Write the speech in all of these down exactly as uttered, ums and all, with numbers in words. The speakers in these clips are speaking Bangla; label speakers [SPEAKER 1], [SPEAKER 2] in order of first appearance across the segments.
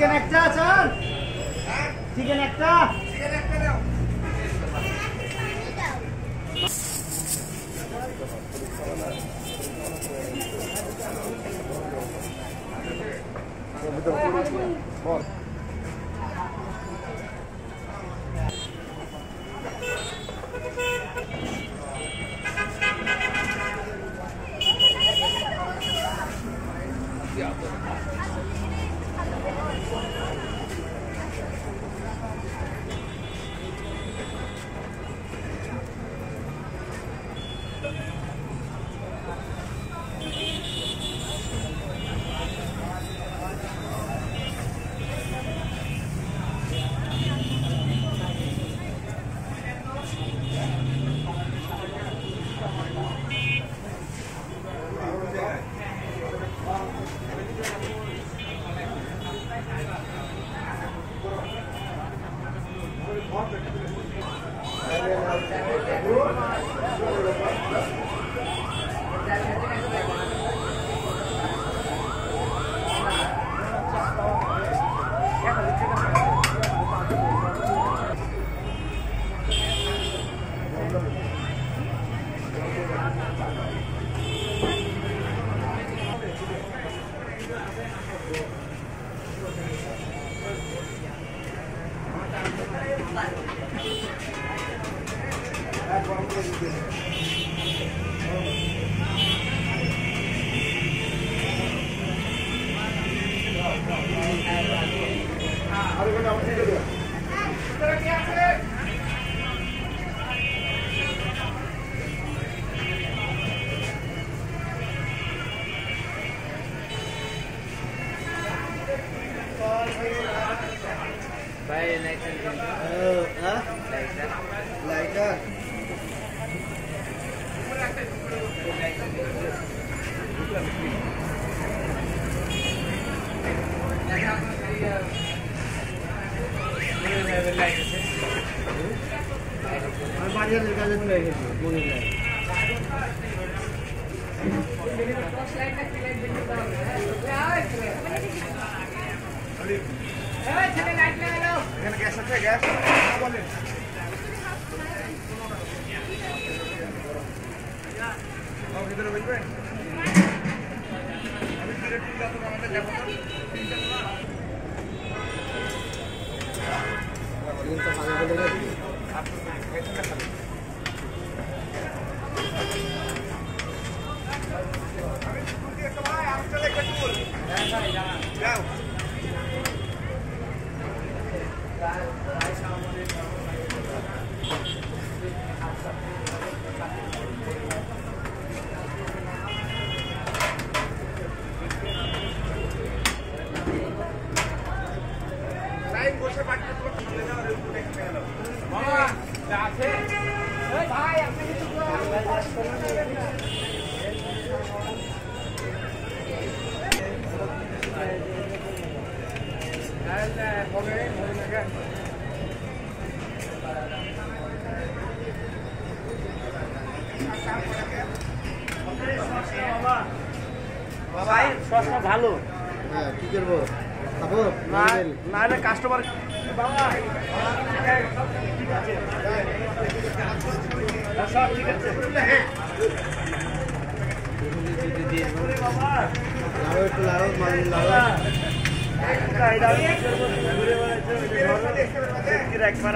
[SPEAKER 1] চিকেন একটা স্যার চিকেন একটা চিকেন একটা দাও বল
[SPEAKER 2] Bye, next time.
[SPEAKER 1] Uh, huh?
[SPEAKER 2] Like that.
[SPEAKER 1] Like that. I'm বাড়ির কাছে নিয়ে গেছি মনে নাই এই ছেলে লাইট লাগাও এখানে গ্যাস আছে গ্যাস বলেন আর ভিতরে বলবেন আমি ডিরেক্ট দিলাম তো আমাদের দেখো তো তিনটা না তিনটা ভালো বলে গেছি আপনি পেছনটা খালি আমি স্কুল দিয়ে সবাই আমি চলে গেছি বল হ্যাঁ ভাই যাও লাইন বসে বাকি তো চলে যাও রে উপরে খেয়ে নাও বাবা যা আছে এই ভাই আপনি কিছু না হবে হবে না কেন বাবা সস্তা ভালো হ্যাঁ কি করবো খাবো না না রে কাস্টমার বাবা ঠিক আছে সব ঠিক আছে বাবা লাও একটু লাও মাল লাও একবার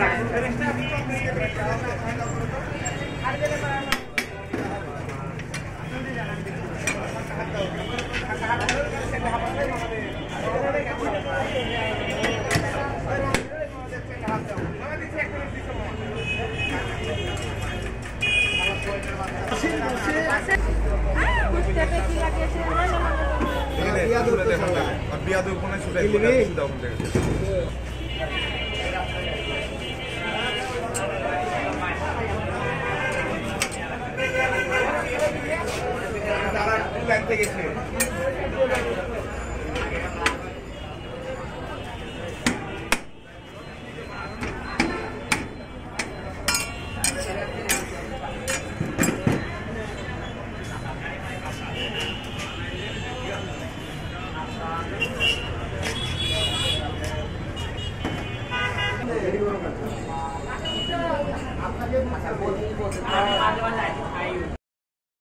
[SPEAKER 1] বিয়াদু কোনে ছুটে দাও তারা লাইন থেকে গেছে আপনাকে